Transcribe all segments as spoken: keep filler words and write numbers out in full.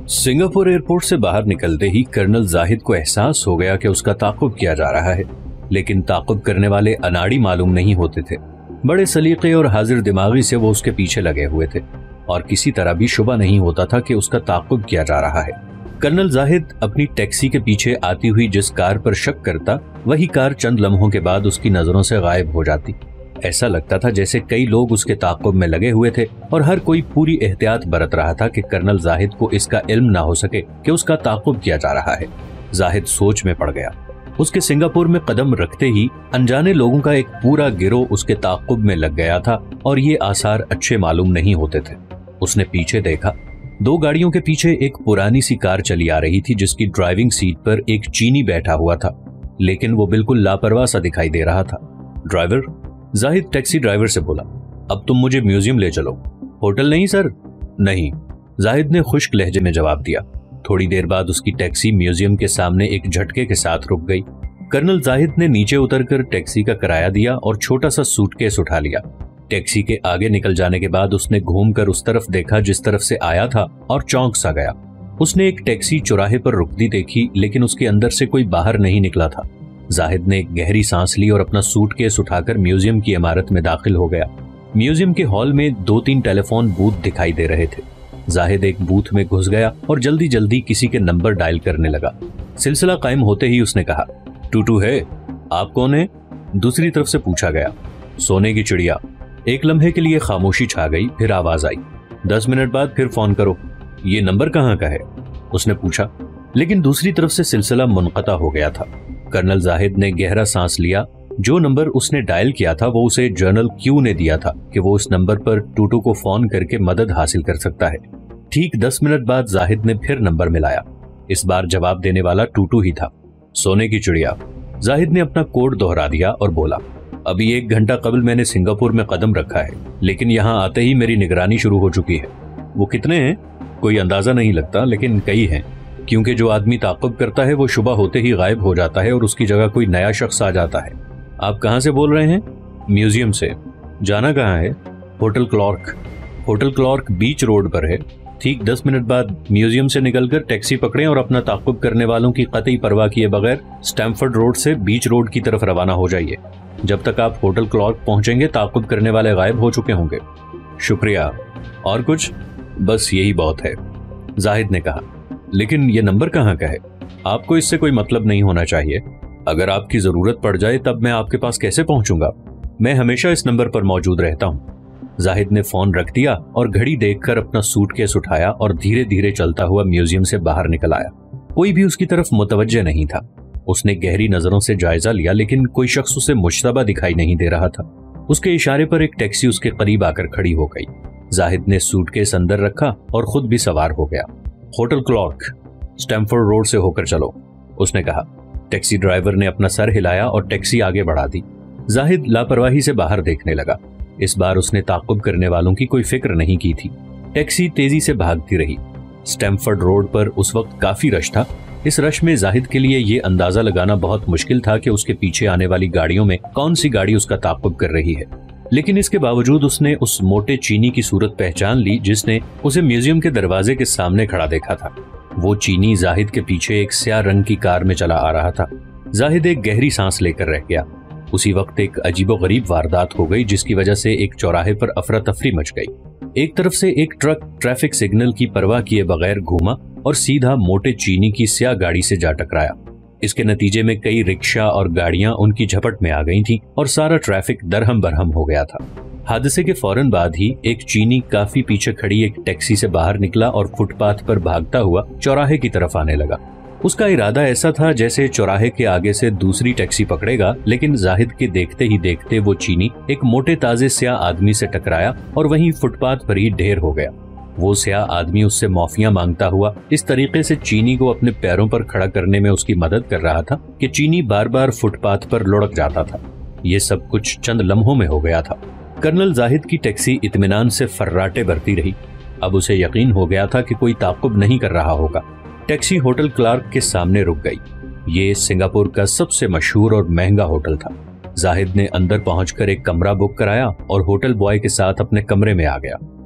Singapore airport से बाहर निकलते ही कर्नल जाहिद को एहसास हो गया कि उसका ताक़ुब किया जा रहा है, लेकिन ताक़ुब करने वाले अनाड़ी मालूम नहीं होते थे। बड़े सलीके और हाजिर दिमागी से वो उसके पीछे लगे हुए थे और किसी तरह भी शुबा नहीं होता था कि उसका ताक़ुब किया जा रहा है। कर्नल जाहिद अपनी टैक्सी के पीछे आती हुई जिस कार पर शक करता, वही कार चंद लम्हों के बाद उसकी नजरों से गायब हो जाती। ऐसा लगता था जैसे कई लोग उसके ताक़ुब में लगे हुए थे और हर कोई पूरी एहतियात बरत रहा था कि कर्नल जाहिद को इसका इल्म ना हो सके कि उसका ताक़ुब किया जा रहा है। जाहिद सोच में पड़ गया। उसके सिंगापुर में कदम रखते ही अनजाने लोगों का एक पूरा गिरोह उसके ताक़ुब में लग गया था और ये आसार अच्छे मालूम नहीं होते थे। उसने पीछे देखा। दो गाड़ियों के पीछे एक पुरानी सी कार चली आ रही थी जिसकी ड्राइविंग सीट पर एक चीनी बैठा हुआ था, लेकिन वो बिल्कुल लापरवाह सा दिखाई दे रहा था। ड्राइवर, जाहिद टैक्सी ड्राइवर से बोला, अब तुम मुझे म्यूजियम ले चलो। होटल नहीं सर। नहीं, जाहिद ने खुश्क लहजे में जवाब दिया। थोड़ी देर बाद उसकी टैक्सी म्यूजियम के सामने एक झटके के साथ रुक गई। कर्नल जाहिद ने नीचे उतरकर टैक्सी का किराया दिया और छोटा सा सूटकेस उठा लिया। टैक्सी के आगे निकल जाने के बाद उसने घूमकर उस तरफ देखा जिस तरफ से आया था और चौंक सा गया। उसने एक टैक्सी चौराहे पर रुकती देखी, लेकिन उसके अंदर से कोई बाहर नहीं निकला था। जाहिद ने एक गहरी सांस ली और अपना सूटकेस उठाकर म्यूजियम की इमारत में दाखिल हो गया। म्यूजियम के हॉल में दो तीन टेलीफोन बूथ दिखाई दे रहे थे। जाहिद एक बूथ में घुस गया और जल्दी जल्दी किसी के नंबर डायल करने लगा। सिलसिला कायम होते ही उसने कहा, टूटू है, आप कौन है? दूसरी तरफ से पूछा गया। सोने की चिड़िया। एक लम्हे के लिए खामोशी छा गई, फिर आवाज आई, दस मिनट बाद फिर फोन करो। ये नंबर कहाँ का है? उसने पूछा, लेकिन दूसरी तरफ से सिलसिला मुनक़ता हो गया था। कर्नल जाहिद ने गहरा सांस लिया। जो नंबर उसने डायल किया था वो उसे जनरल क्यू ने दिया था कि वो इस नंबर पर टूटू को फोन करके मदद हासिल कर सकता है। ठीक दस मिनट बाद जाहिद ने फिर नंबर मिलाया। इस बार जवाब देने वाला टूटू ही था। सोने की चिड़िया। जाहिद ने अपना कोड दोहरा दिया और बोला, अभी एक घंटा कबल मैंने सिंगापुर में कदम रखा है, लेकिन यहाँ आते ही मेरी निगरानी शुरू हो चुकी है। वो कितने हैं कोई अंदाजा नहीं लगता, लेकिन कई हैं, क्योंकि जो आदमी ताक़ुब करता है वो शुबह होते ही गायब हो जाता है और उसकी जगह कोई नया शख्स आ जाता है। आप कहाँ से बोल रहे हैं? म्यूजियम से। जाना कहाँ है? Hotel Clark. Hotel Clark beach road पर है। ठीक दस मिनट बाद म्यूजियम से निकलकर टैक्सी पकड़ें और अपना ताक़ुब करने वालों की कतई परवाह किए बगैर स्टैमफर्ड रोड से बीच रोड की तरफ रवाना हो जाइए। जब तक आप होटल क्लार्क पहुंचेंगे ताक़ुब करने वाले गायब हो चुके होंगे। शुक्रिया। और कुछ? बस यही बहुत है, जाहिद ने कहा। लेकिन ये नंबर कहाँ का है? आपको इससे कोई मतलब नहीं होना चाहिए। अगर आपकी जरूरत पड़ जाए तब मैं आपके पास कैसे पहुंचूंगा? मैं हमेशा इस नंबर पर मौजूद रहता हूं। जाहिद ने फोन रख दिया और घड़ी देखकर अपना सूटकेस उठाया और धीरे धीरे चलता हुआ म्यूजियम से बाहर निकल आया। कोई भी उसकी तरफ मुतवज्जे नहीं था। उसने गहरी नजरों से जायजा लिया, लेकिन कोई शख्स उसे मुश्तबा दिखाई नहीं दे रहा था। उसके इशारे पर एक टैक्सी उसके करीब आकर खड़ी हो गई। जाहिद ने सूटकेस अंदर रखा और खुद भी सवार हो गया। होटल क्लार्क, स्टैमफोर्ड रोड से होकर चलो, उसने कहा। टैक्सी ड्राइवर ने अपना सर हिलाया और टैक्सी आगे बढ़ा दी। जाहिद लापरवाही से बाहर देखने लगा। इस बार उसने ताक़ुब करने वालों की कोई फिक्र नहीं की थी। टैक्सी तेजी से भागती रही। स्टैमफोर्ड रोड पर उस वक्त काफी रश था। इस रश में जाहिद के लिए ये अंदाजा लगाना बहुत मुश्किल था कि उसके पीछे आने वाली गाड़ियों में कौन सी गाड़ी उसका ताक़ुब कर रही है, लेकिन इसके बावजूद उसने उस मोटे चीनी की सूरत पहचान ली जिसने उसे म्यूजियम के दरवाजे के सामने खड़ा देखा था। वो चीनी जाहिद के पीछे एक स्याह रंग की कार में चला आ रहा था। जाहिद एक गहरी सांस लेकर रह गया। उसी वक्त एक अजीबोगरीब वारदात हो गई जिसकी वजह से एक चौराहे पर अफरा तफरी मच गई। एक तरफ से एक ट्रक ट्रैफिक सिग्नल की परवाह किए बगैर घूमा और सीधा मोटे चीनी की स्याह गाड़ी से जा टकराया। इसके नतीजे में कई रिक्शा और गाड़ियां उनकी झपट में आ गई थीं और सारा ट्रैफिक दरहम बरहम हो गया था। हादसे के फौरन बाद ही एक चीनी काफी पीछे खड़ी एक टैक्सी से बाहर निकला और फुटपाथ पर भागता हुआ चौराहे की तरफ आने लगा। उसका इरादा ऐसा था जैसे चौराहे के आगे से दूसरी टैक्सी पकड़ेगा, लेकिन जाहिद के देखते ही देखते वो चीनी एक मोटे ताजे स्याह आदमी से टकराया और वहीं फुटपाथ पर ही ढेर हो गया। वो स्याह आदमी उससे माफिया मांगता हुआ इस तरीके से चीनी को अपने पैरों पर खड़ा करने में उसकी मदद कर रहा था कि चीनी बार बार फुटपाथ पर लुढ़क जाता था। ये सब कुछ चंद लम्हों में हो गया था। कर्नल जाहिद की टैक्सी इत्मीनान से फर्राटे भरती रही। अब उसे यकीन हो गया था कि कोई ताक़ुब नहीं कर रहा होगा। टैक्सी होटल क्लार्क के सामने रुक गई। ये सिंगापुर का सबसे मशहूर और महंगा होटल था। जाहिद ने अंदर पहुंचकर एक कमरा बुक कराया और होटल बॉय के साथ अपने कमरे में आ गया।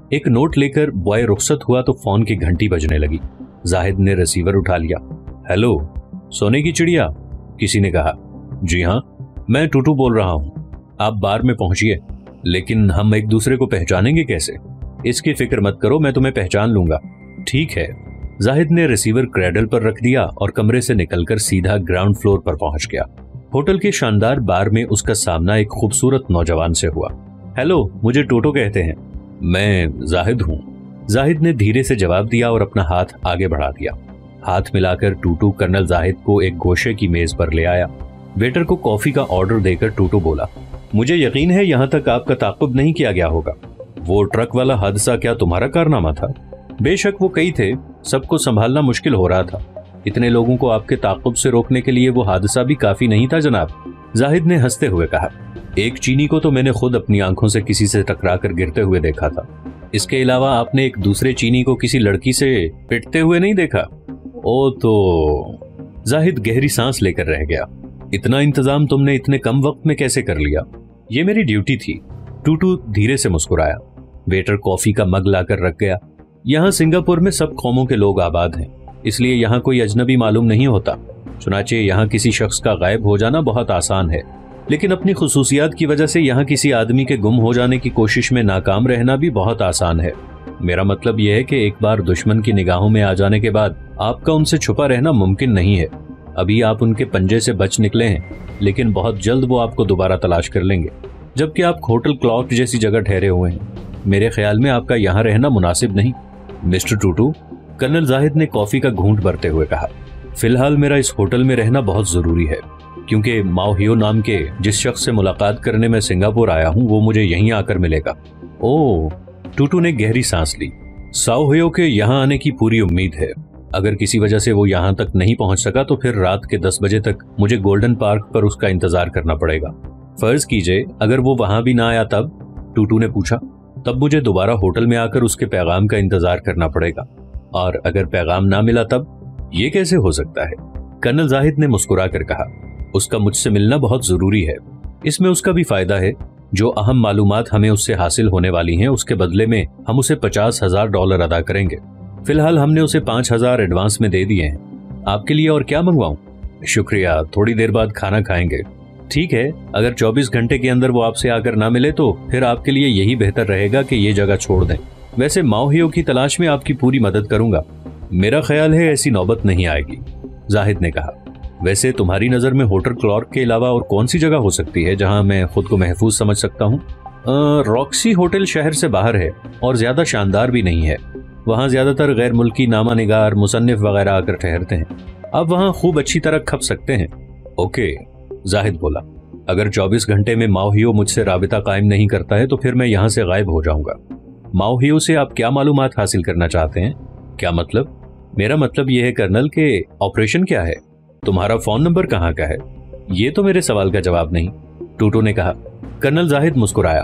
एक नोट लेकर बॉय रुखसत हुआ तो फोन की घंटी बजने लगी। जाहिद ने रिसीवर उठा लिया। हेलो, सोने की चिड़िया, किसी ने कहा। जी हाँ, मैं टूटू बोल रहा हूँ। आप बार में पहुंचिए। लेकिन हम एक दूसरे को पहचानेंगे कैसे? इसकी फिक्र मत करो, मैं तुम्हें पहचान लूंगा। ठीक है। जाहिद ने रिसीवर क्रेडल पर रख दिया और कमरे से निकलकर सीधा ग्राउंड फ्लोर पर पहुंच गया। होटल के शानदार बार में उसका सामना एक खूबसूरत नौजवान से हुआ। हेलो, मुझे टोटो कहते हैं। मैं जाहिद हूँ। जाहिद ने धीरे से जवाब दिया और अपना हाथ आगे बढ़ा दिया। हाथ मिलाकर टूटू कर्नल जाहिद को एक गोशे की मेज पर ले आया। वेटर को कॉफी का ऑर्डर देकर टूटू बोला, मुझे यकीन है यहाँ तक आपका ताक़ुब नहीं किया गया होगा। वो ट्रक वाला हादसा क्या तुम्हारा कारनामा था? बेशक वो कई थे, सबको संभालना मुश्किल हो रहा था। इतने लोगों को आपके ताक़ुब से रोकने के लिए वो हादसा भी काफी नहीं था जनाब। जाहिद ने हंसते हुए कहा, एक चीनी को तो मैंने खुद अपनी आंखों से किसी से टकरा कर गिरते हुए देखा था। इसके अलावा आपने एक दूसरे चीनी को किसी लड़की से पिटते हुए नहीं देखा? ओ तो जाहिद गहरी सांस लेकर रह गया। इतना इंतजाम तुमने इतने कम वक्त में कैसे कर लिया? ये मेरी ड्यूटी थी। टूटू धीरे से मुस्कुराया। वेटर कॉफी का मग लाकर रख गया। यहाँ सिंगापुर में सब कौमों के लोग आबाद हैं, इसलिए यहाँ कोई अजनबी मालूम नहीं होता। चुनाचे यहाँ किसी शख्स का गायब हो जाना बहुत आसान है, लेकिन अपनी खुसूसियात की वजह से यहाँ किसी आदमी के गुम हो जाने की कोशिश में नाकाम रहना भी बहुत आसान है। मेरा मतलब यह है कि एक बार दुश्मन की निगाहों में आ जाने के बाद आपका उनसे छुपा रहना मुमकिन नहीं है। अभी आप उनके पंजे से बच निकले हैं, लेकिन बहुत जल्द वो आपको दोबारा तलाश कर लेंगे, जबकि आप होटल क्लॉर्क जैसी जगह ठहरे हुए हैं। मेरे ख्याल में आपका यहाँ रहना मुनासिब नहीं। मिस्टर टूटू, कर्नल जाहिद ने कॉफी का घूंट भरते हुए कहा, फिलहाल मेरा इस होटल में रहना बहुत जरूरी है, क्योंकि माओ हियो नाम के जिस शख्स से मुलाकात करने मैं सिंगापुर आया हूँ वो मुझे यहीं आकर मिलेगा। ओह, टूटू ने गहरी सांस ली। साओ हियो के यहाँ आने की पूरी उम्मीद है। अगर किसी वजह से वो यहाँ तक नहीं पहुंच सका तो फिर रात के दस बजे तक मुझे गोल्डन पार्क पर उसका इंतजार करना पड़ेगा। फर्ज कीजिए अगर वो वहां भी ना आया तब? टूटू ने पूछा। तब मुझे दोबारा होटल में आकर उसके पैगाम का इंतजार करना पड़ेगा। और अगर पैगाम ना मिला तब? ये कैसे हो सकता है? कर्नल जाहिद ने मुस्कुरा कर कहा, उसका मुझसे मिलना बहुत जरूरी है। इसमें उसका भी फायदा है। जो अहम मालूमात हमें उससे हासिल होने वाली हैं, उसके बदले में हम उसे पचास हजार डॉलर अदा करेंगे। फिलहाल हमने उसे पांच हजार एडवांस में दे दिए हैं। आपके लिए और क्या मंगवाऊं? शुक्रिया, थोड़ी देर बाद खाना खाएंगे। ठीक है, अगर चौबीस घंटे के अंदर वो आपसे आकर ना मिले तो फिर आपके लिए यही बेहतर रहेगा कि ये जगह छोड़ दें। वैसे माओ हियो की तलाश में आपकी पूरी मदद करूंगा। मेरा ख्याल है ऐसी नौबत नहीं आएगी, जाहिद ने कहा। वैसे तुम्हारी नजर में होटल क्लॉर्क के अलावा और कौन सी जगह हो सकती है जहां मैं खुद को महफूज समझ सकता हूँ? रॉक्सी होटल शहर से बाहर है और ज्यादा शानदार भी नहीं है। वहाँ ज्यादातर गैर मुल्की नामा निगार, मुसन्निफ वगैरह आकर ठहरते हैं। आप वहाँ खूब अच्छी तरह खप सकते हैं। ओके, जाहिद बोला। अगर चौबीस घंटे में माओ हियो मुझसे राबिता कायम नहीं करता है तो फिर मैं यहाँ से गायब हो जाऊंगा। माओ हियो से आप क्या मालूमात हासिल करना चाहते हैं? क्या मतलब? मेरा मतलब यह है कर्नल के ऑपरेशन क्या है? तुम्हारा फोन नंबर कहाँ का है? ये तो मेरे सवाल का जवाब नहीं, टूटू ने कहा। कर्नल जाहिद मुस्कुराया।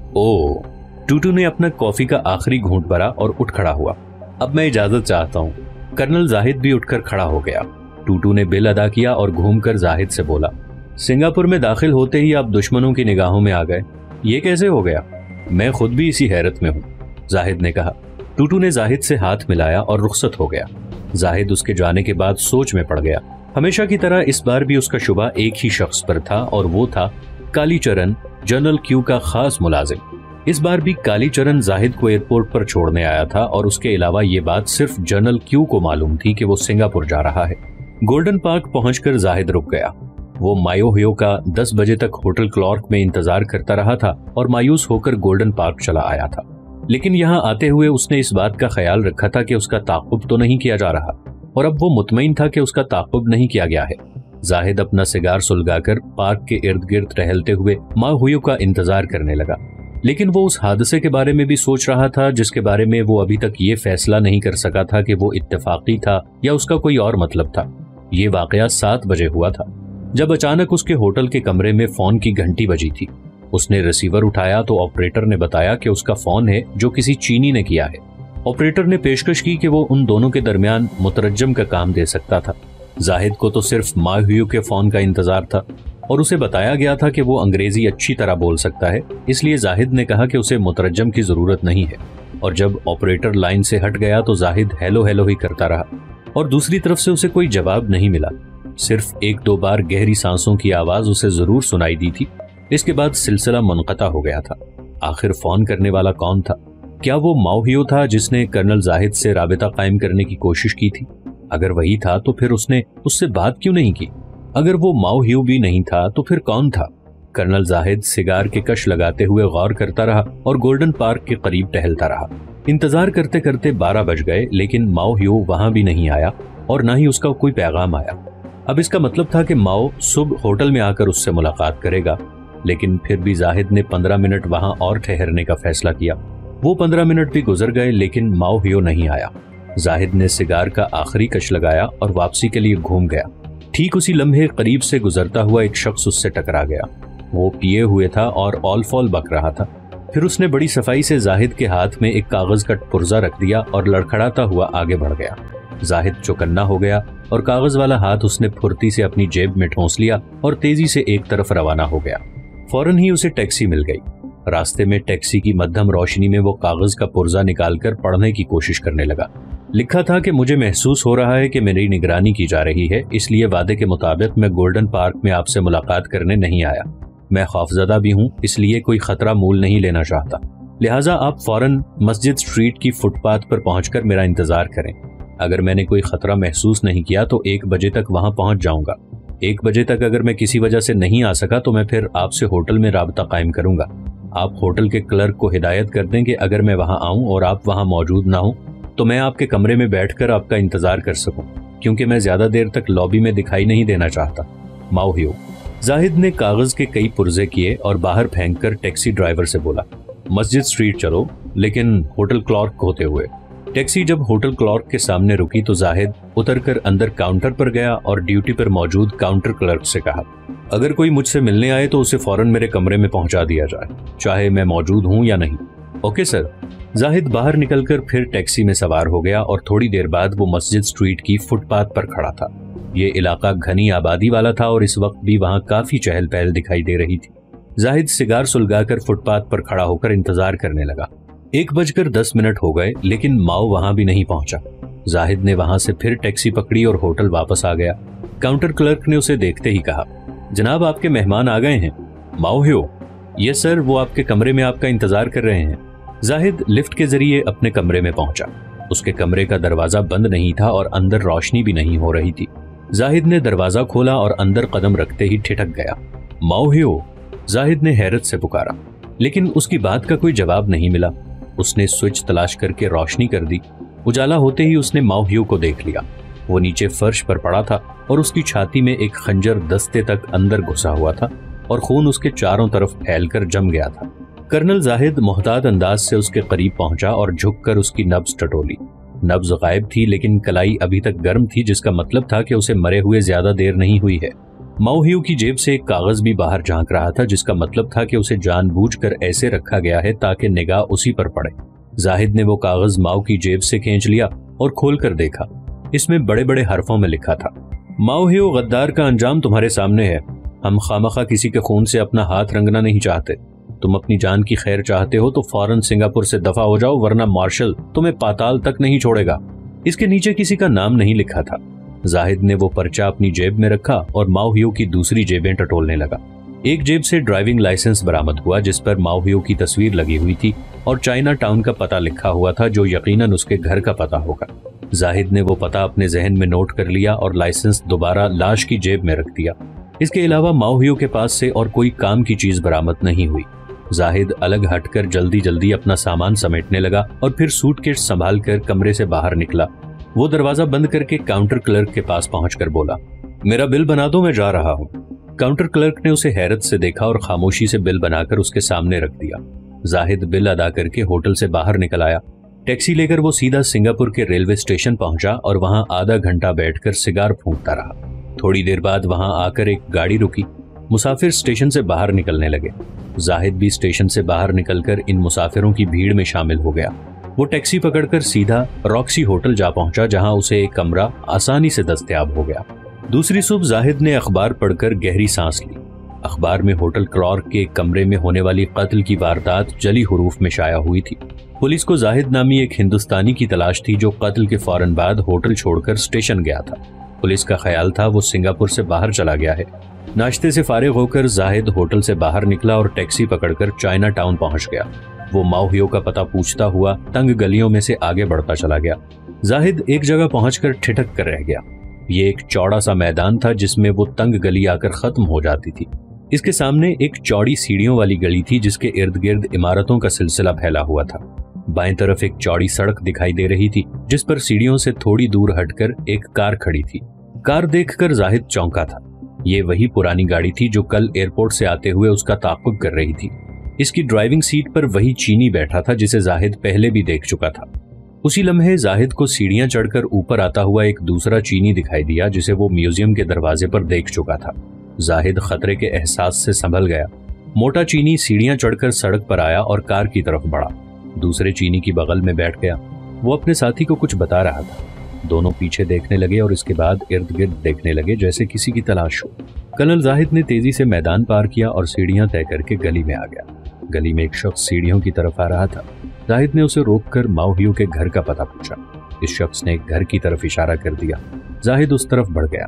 ओ, टूटू ने अपना कॉफी का आखिरी घूंट भरा और उठ खड़ा हुआ। अब मैं इजाजत चाहता हूँ। कर्नल जाहिद भी उठकर खड़ा हो गया। टूटू ने बिल अदा किया और घूमकर जाहिद से बोला, सिंगापुर में दाखिल होते ही आप दुश्मनों की निगाहों में आ गए। ये कैसे हो गया? मैं खुद भी इसी हैरत में हूँ, जाहिद ने कहा। टूटू ने जाहिद से हाथ मिलाया और रुखसत हो गया। जाहिद उसके जाने के बाद सोच में पड़ गया। हमेशा की तरह इस बार भी उसका शुबा एक ही शख्स पर था और वो था कालीचरण, जनरल क्यू का खास मुलाजिम। इस बार भी कालीचरण जाहिद को एयरपोर्ट पर छोड़ने आया था और उसके अलावा ये बात सिर्फ जनरल क्यू को मालूम थी कि वो सिंगापुर जा रहा है। गोल्डन पार्क पहुंचकर जाहिद रुक गया। वो मायो हियो का दस बजे तक होटल क्लॉर्क में इंतजार करता रहा था और मायूस होकर गोल्डन पार्क चला आया था। लेकिन यहाँ आते हुए उसने इस बात का ख्याल रखा था कि उसका ताक़ुब तो नहीं किया जा रहा, और अब वो मुतमईन था कि उसका ताक़ुब नहीं किया गया है। जाहिद अपना सिगार सुलगाकर पार्क के इर्द गिर्द टहलते हुए माओ हियो का इंतजार करने लगा। लेकिन वो उस हादसे के बारे में भी सोच रहा था जिसके बारे में वो अभी तक ये फैसला नहीं कर सका था कि वो इत्तेफाकी था या उसका कोई और मतलब था। ये वाकया सात बजे हुआ था जब अचानक उसके होटल के कमरे में फोन की घंटी बजी थी। उसने रिसीवर उठाया तो ऑपरेटर ने बताया कि उसका फोन है जो किसी चीनी ने किया है। ऑपरेटर ने पेशकश की कि वो उन दोनों के दरमियान मुतरज्जम का काम दे सकता था। जाहिद को तो सिर्फ माओ हियो के फोन का इंतजार था और उसे बताया गया था कि वो अंग्रेजी अच्छी तरह बोल सकता है, इसलिए जाहिद ने कहा कि उसे मुतरज्जम की जरूरत नहीं है। और जब ऑपरेटर लाइन से हट गया तो जाहिद हेलो हेलो ही करता रहा और दूसरी तरफ से उसे कोई जवाब नहीं मिला। सिर्फ एक दो बार गहरी सांसों की आवाज उसे जरूर सुनाई दी थी। इसके बाद सिलसिला मुनक़ता हो गया था। आखिर फोन करने वाला कौन था? क्या वो माओहियो था जिसने कर्नल जाहिद से राबिता कायम करने की कोशिश की थी? अगर वही था तो फिर उसने उससे बात क्यों नहीं की? अगर वो माओहियो भी नहीं था तो फिर कौन था? कर्नल जाहिद सिगार के कश लगाते हुए गौर करता रहा और गोल्डन पार्क के करीब टहलता रहा। इंतजार करते करते बारह बज गए, लेकिन माओहियो वहां भी नहीं आया और न ही उसका कोई पैगाम आया। अब इसका मतलब था कि माओ सुबह होटल में आकर उससे मुलाकात करेगा, लेकिन फिर भी जाहिद ने पंद्रह मिनट वहां और ठहरने का फैसला किया। वो पंद्रह मिनट भी गुजर गए, लेकिन माओहियो नहीं आया। जाहिद ने सिगार का आखिरी कश लगाया और वापसी के लिए घूम गया। ठीक उसी लम्हे करीब से गुजरता हुआ एक शख्स उससे टकरा गया। वो पिए हुए था और ऑल फॉल बक रहा था। फिर उसने बड़ी सफाई से जाहिद के हाथ में एक कागज का पुर्जा रख दिया और लड़खड़ाता हुआ आगे बढ़ गया। जाहिद चौकन्ना हो गया और कागज वाला हाथ उसने फुर्ती से अपनी जेब में ठोंस लिया और तेजी से एक तरफ रवाना हो गया। फौरन ही उसे टैक्सी मिल गई। रास्ते में टैक्सी की मध्यम रोशनी में वो कागज का पुर्जा निकालकर पढ़ने की कोशिश करने लगा। लिखा था कि मुझे महसूस हो रहा है कि मेरी निगरानी की जा रही है, इसलिए वादे के मुताबिक मैं गोल्डन पार्क में आपसे मुलाकात करने नहीं आया। मैं खौफजदा भी हूँ, इसलिए कोई खतरा मूल नहीं लेना चाहता। लिहाजा आप फौरन मस्जिद स्ट्रीट की फुटपाथ पर पहुंचकर मेरा इंतजार करें। अगर मैंने कोई खतरा महसूस नहीं किया तो एक बजे तक वहां पहुंच जाऊंगा। एक बजे तक अगर मैं किसी वजह से नहीं आ सका तो मैं फिर आपसे होटल में राबता कायम करूंगा। आप होटल के क्लर्क को हिदायत कर दें कि अगर मैं वहां आऊं और आप वहां मौजूद ना हो तो मैं आपके कमरे में बैठकर आपका इंतजार कर सकूं, क्योंकि मैं ज्यादा देर तक लॉबी में दिखाई नहीं देना चाहता। माओहियो। जाहिद ने कागज के कई पुर्जे किए और बाहर फेंककर टैक्सी ड्राइवर से बोला, मस्जिद स्ट्रीट चलो, लेकिन होटल क्लर्क होते हुए। टैक्सी जब होटल क्लर्क के सामने रुकी तो जाहिद उतरकर अंदर काउंटर पर गया और ड्यूटी पर मौजूद काउंटर क्लर्क से कहा, अगर कोई मुझसे मिलने आए तो उसे फौरन मेरे कमरे में पहुंचा दिया जाए, चाहे मैं मौजूद हूं या नहीं। Okay sir. जाहिद बाहर निकलकर फिर टैक्सी में सवार हो गया और थोड़ी देर बाद वो मस्जिद स्ट्रीट की फुटपाथ पर खड़ा था। ये इलाका घनी आबादी वाला था और इस वक्त भी वहां काफी चहल पहल दिखाई दे रही थी। जाहिद सिगार सुलगाकर फुटपाथ पर खड़ा होकर इंतजार करने लगा। एक बजकर दस मिनट हो गए, लेकिन माओ वहां भी नहीं पहुंचा। जाहिद ने वहां से फिर टैक्सी पकड़ी और होटल वापस आ गया। काउंटर क्लर्क ने उसे देखते ही कहा, जनाब आपके मेहमान आ गए हैं। माओहियो। यस सर, वो आपके कमरे में आपका इंतजार कर रहे हैं। जाहिद लिफ्ट के जरिए अपने कमरे में पहुंचा। उसके कमरे का दरवाजा बंद नहीं था और अंदर रोशनी भी नहीं हो रही थी। जाहिद ने दरवाजा खोला और अंदर कदम रखते ही ठिठक गया। माओहियो। जाहिद ने हैरत से पुकारा, लेकिन उसकी बात का कोई जवाब नहीं मिला। उसने स्विच तलाश करके रोशनी कर दी। उजाला होते ही उसने माओहियो को देख लिया। वो नीचे फर्श पर पड़ा था और उसकी छाती में एक खंजर दस्ते तक अंदर घुसा हुआ था और खून उसके चारों तरफ फैलकर जम गया था। कर्नल जाहिद मोहतात अंदाज से उसके करीब पहुंचा और झुककर उसकी नब्ज टटोली। नब्ज गायब थी, लेकिन कलाई अभी तक गर्म थी, जिसका मतलब था कि उसे मरे हुए ज्यादा देर नहीं हुई है। माओहियो की जेब से एक कागज भी बाहर झांक रहा था, जिसका मतलब था कि उसे जानबूझकर ऐसे रखा गया है ताकि निगाह उसी पर पड़े। जाहिद ने वो कागज माओ की जेब से खींच लिया और खोलकर देखा। इसमें बड़े बड़े हरफों में लिखा था, माओहियो, गद्दार का अंजाम तुम्हारे सामने है। हम खामखा किसी के खून से अपना हाथ रंगना नहीं चाहते। तुम अपनी जान की खैर चाहते हो तो फौरन सिंगापुर से दफा हो जाओ, वरना मार्शल तुम्हें पाताल तक नहीं छोड़ेगा। इसके नीचे किसी का नाम नहीं लिखा था। जाहिद ने वो पर्चा अपनी जेब में रखा और माओहियो की दूसरी जेबें टटोलने लगा। एक जेब से ड्राइविंग लाइसेंस बरामद हुआ, जिस पर माओहियो की तस्वीर लगी हुई थी और चाइना टाउन का पता लिखा हुआ था, जो यकीनन उसके घर का पता होगा। जाहिद ने वो पता अपने जहन में नोट कर लिया और लाइसेंस दोबारा लाश की जेब में रख दिया। इसके अलावा माओहियो के पास से और कोई काम की चीज बरामद नहीं हुई। जाहिद अलग हटकर जल्दी जल्दी अपना सामान समेटने लगा और फिर सूटकेस संभाल कर कमरे से बाहर निकला। वो दरवाजा बंद करके काउंटर क्लर्क के पास पहुंचकर बोला, मेरा बिल बना दो, मैं जा रहा हूँ। काउंटर क्लर्क ने उसे हैरत से देखा और खामोशी से बिल बनाकर उसके सामने रख दिया। जाहिद बिल अदा करके होटल से बाहर निकल आया। टैक्सी लेकर वो सीधा सिंगापुर के रेलवे स्टेशन पहुंचा और वहां आधा घंटा बैठकर सिगार फूंकता रहा। थोड़ी देर बाद वहां आकर एक गाड़ी रुकी। मुसाफिर स्टेशन से बाहर निकलने लगे। जाहिद भी स्टेशन से बाहर निकलकर इन मुसाफिरों की भीड़ में शामिल हो गया। वो टैक्सी पकड़कर सीधा रॉक्सी होटल जा पहुंचा, जहां उसे एक कमरा आसानी से दस्तयाब हो गया। दूसरी सुबह जाहिद ने अखबार पढ़कर गहरी सांस ली। अखबार में होटल क्लर्क के कमरे में होने वाली कत्ल की वारदात जली हुरूफ में शाया हुई थी। पुलिस को जाहिद नामी एक हिंदुस्तानी की तलाश थी जो कत्ल के फौरन बाद होटल छोड़कर स्टेशन गया था। पुलिस का ख्याल था वो सिंगापुर से बाहर चला गया है। नाश्ते से फारिग होकर जाहिद होटल से बाहर निकला और टैक्सी पकड़कर चाइना टाउन पहुंच गया। वो माओ हियो का पता पूछता हुआ तंग गलियों में से आगे बढ़ता चला गया। जाहिद एक जगह पहुंचकर ठिठक कर रह गया। ये एक चौड़ा सा मैदान था जिसमें वो तंग गली आकर खत्म हो जाती थी। इसके सामने एक चौड़ी सीढ़ियों वाली गली थी जिसके इर्द गिर्द इमारतों का सिलसिला फैला हुआ था। बाएं तरफ एक चौड़ी सड़क दिखाई दे रही थी जिस पर सीढ़ियों से थोड़ी दूर हटकर एक कार खड़ी थी। कार देखकर जाहिद चौंका था। ये वही पुरानी गाड़ी थी जो कल एयरपोर्ट से आते हुए उसका ताक़ुब कर रही थी। इसकी ड्राइविंग सीट पर वही चीनी बैठा था जिसे जाहिद पहले भी देख चुका था। उसी लम्हे जाहिद को सीढ़ियां चढ़कर ऊपर आता हुआ एक दूसरा चीनी दिखाई दिया जिसे वो म्यूजियम के दरवाजे पर देख चुका था। जाहिद खतरे के एहसास से संभल गया। मोटा चीनी सीढ़ियां चढ़कर सड़क पर आया और कार की तरफ बढ़ा। दूसरे चीनी की बगल में बैठ गया। वो अपने साथी को कुछ बता रहा था। दोनों पीछे देखने लगे और इसके बाद इर्द गिर्द देखने लगे जैसे किसी की तलाश हो। कर्नल जाहिद ने तेजी से मैदान पार किया और सीढ़ियां तय करके गली में आ गया। गली में एक शख्स सीढ़ियों की तरफ आ रहा था। जाहिद ने उसे रोककर माओ हियो के घर का पता पूछा। इस शख्स ने एक घर की तरफ इशारा कर दिया। जाहिद उस तरफ बढ़ गया।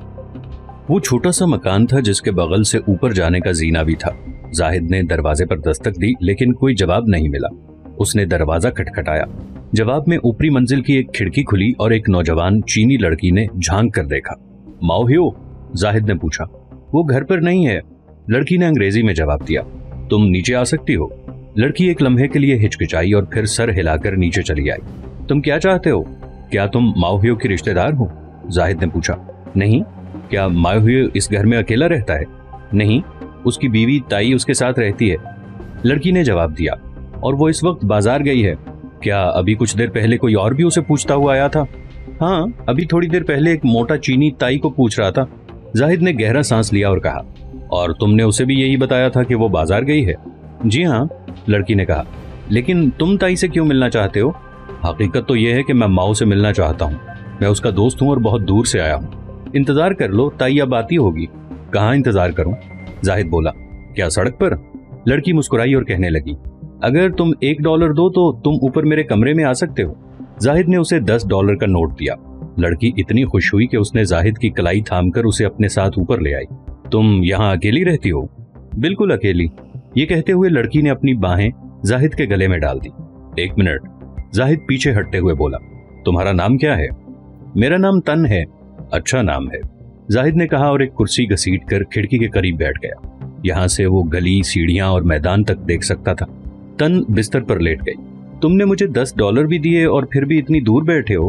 वो छोटा सा मकान था जिसके बगल से ऊपर जाने का जीना भी था। जाहिद ने दरवाजे पर दस्तक दी लेकिन कोई जवाब नहीं मिला। उसने दरवाजा खटखटाया। जवाब में ऊपरी मंजिल की एक खिड़की खुली और एक नौजवान चीनी लड़की ने झांक कर देखा। माओ हियो? जाहिद ने पूछा। वो घर पर नहीं है, लड़की ने अंग्रेजी में जवाब दिया। तुम नीचे आ सकती हो? लड़की एक लम्हे के लिए हिचकिचाई और फिर सर हिलाकर नीचे चली आई। तुम क्या चाहते हो? क्या तुम माओ हियो की रिश्तेदार हो? जाहिद ने पूछा। नहीं। क्या माओ हियो इस घर में अकेला रहता है? नहीं, उसकी बीवी ताई उसके साथ रहती है, लड़की ने जवाब दिया। और वो इस वक्त बाजार गई है। क्या अभी कुछ देर पहले कोई और भी उसे पूछता हुआ आया था? हाँ, अभी थोड़ी देर पहले एक मोटा चीनी ताई को पूछ रहा था। जाहिद ने गहरा सांस लिया और कहा, और तुमने उसे भी यही बताया था कि वो बाजार गई है? जी हाँ, लड़की ने कहा। लेकिन तुम ताई से क्यों मिलना चाहते हो? हकीकत तो यह है कि मैं माओ से मिलना चाहता हूँ। मैं उसका दोस्त हूँ और बहुत दूर से आया हूँ। इंतजार कर लो, ताई अब आती होगी। कहाँ इंतजार करूँ? जाहिद बोला। क्या सड़क पर? लड़की मुस्कुराई और कहने लगी, अगर तुम एक डॉलर दो तो तुम ऊपर मेरे कमरे में आ सकते हो। जाहिद ने उसे दस डॉलर का नोट दिया। लड़की इतनी खुश हुई कि उसने जाहिद की कलाई थामकर उसे अपने साथ ऊपर ले आई। तुम यहाँ अकेली रहती हो? बिल्कुल अकेली। ये कहते हुए लड़की ने अपनी बाहें जाहिद के गले में डाल दी। एक मिनट, जाहिद पीछे हटते हुए बोला। तुम्हारा नाम क्या है? मेरा नाम तन है। अच्छा नाम है, जाहिद ने कहा और एक कुर्सी घसीट कर खिड़की के करीब बैठ गया। यहाँ से वो गली, सीढ़ियां और मैदान तक देख सकता था। तन बिस्तर पर लेट गई। तुमने मुझे दस डॉलर भी दिए और फिर भी इतनी दूर बैठे हो।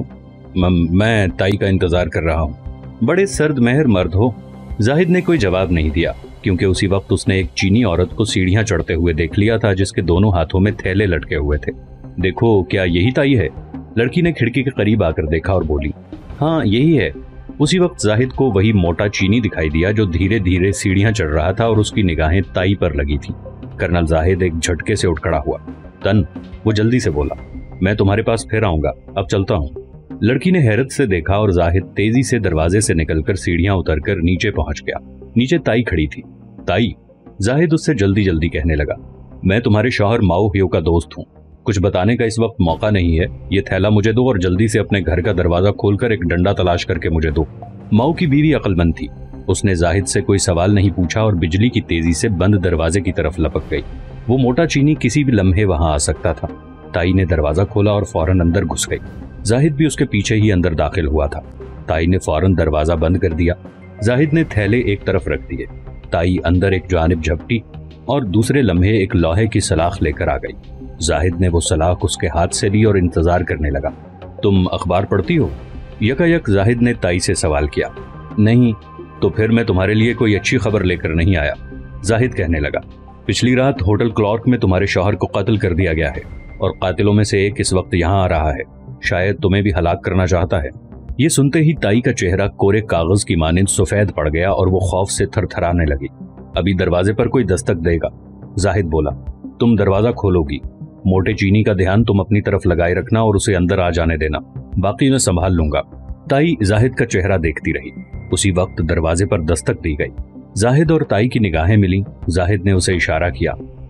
मैं ताई का इंतजार कर रहा हूँ। बड़े सर्द मेहर मर्द हो। जाहिद ने कोई जवाब नहीं दिया क्योंकि उसी वक्त उसने एक चीनी औरत को सीढ़ियां चढ़ते हुए देख लिया था जिसके दोनों हाथों में थैले लटके हुए थे। देखो, क्या यही ताई है? लड़की ने खिड़की के करीब आकर देखा और बोली, हाँ यही है। उसी वक्त जाहिद को वही मोटा चीनी दिखाई दिया जो धीरे धीरे सीढ़ियां चढ़ रहा था और उसकी निगाहें ताई पर लगी थी। कर्नल जाहिद एक झटके से उठ खड़ा हुआ। तन, वो जल्दी से बोला, मैं तुम्हारे पास फिर आऊंगा, अब चलता हूँ। लड़की ने हैरत से देखा और जाहिद तेजी से दरवाजे से निकलकर सीढ़ियां उतरकर नीचे पहुंच गया। नीचे ताई खड़ी थी। ताई, जाहिद उससे जल्दी जल्दी कहने लगा, मैं तुम्हारे शौहर माओ हियो का दोस्त हूँ। कुछ बताने का इस वक्त मौका नहीं है। ये थैला मुझे दो और जल्दी से अपने घर का दरवाजा खोलकर एक डंडा तलाश करके मुझे दो। माओ की बीवी अक्लमंद थी। उसने जाहिद से कोई सवाल नहीं पूछा और बिजली की तेजी से बंद दरवाजे की तरफ लपक गई। वो मोटा चीनी किसी भी लम्हे वहां आ सकता था। ताई ने दरवाजा खोला और फौरन अंदर घुस गई। जाहिद भी उसके पीछे ही अंदर दाखिल हुआ था। ताई ने फौरन दरवाजा बंद कर दिया। जाहिद ने थैले एक तरफ रख दिए। ताई अंदर एक जानिब झपटी और दूसरे लम्हे एक लोहे की सलाख लेकर आ गई। जाहिद ने वो सलाख उसके हाथ से ली और इंतजार करने लगा। तुम अखबार पढ़ती हो? यकायक जाहिद ने ताई से सवाल किया। नहीं। तो फिर मैं तुम्हारे लिए कोई अच्छी खबर लेकर नहीं आया, जाहिद कहने लगा। पिछली रात होटल क्लॉर्क में तुम्हारे शौहर को कत्ल कर दिया गया है और कातिलों में से एक इस वक्त यहाँ आ रहा है। शायद तुम्हें भी हलाक करना चाहता है। ये सुनते ही ताई का चेहरा कोरे कागज की मानिंद सफेद पड़ गया और वो खौफ से थरथराने लगी। अभी दरवाजे पर कोई दस्तक देगा, जाहिद बोला। तुम दरवाजा खोलोगी। मोटे चीनी का ध्यान तुम अपनी तरफ लगाए रखना और उसे अंदर आ जाने देना, बाकी मैं संभाल लूंगा। ताई जाहिद का चेहरा देखती रही। उसी वक्त दरवाजे पर दस्तक दी गई। जाहिद और ताई की निगाहें मिली। जाहिद ने उसे इशारा किया।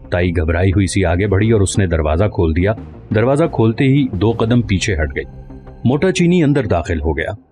ताई घबराई हुई सी आगे बढ़ी और उसने दरवाजा खोल दिया। दरवाजा खोलते ही दो कदम पीछे हट गई। मोटा चीनी अंदर दाखिल हो गया।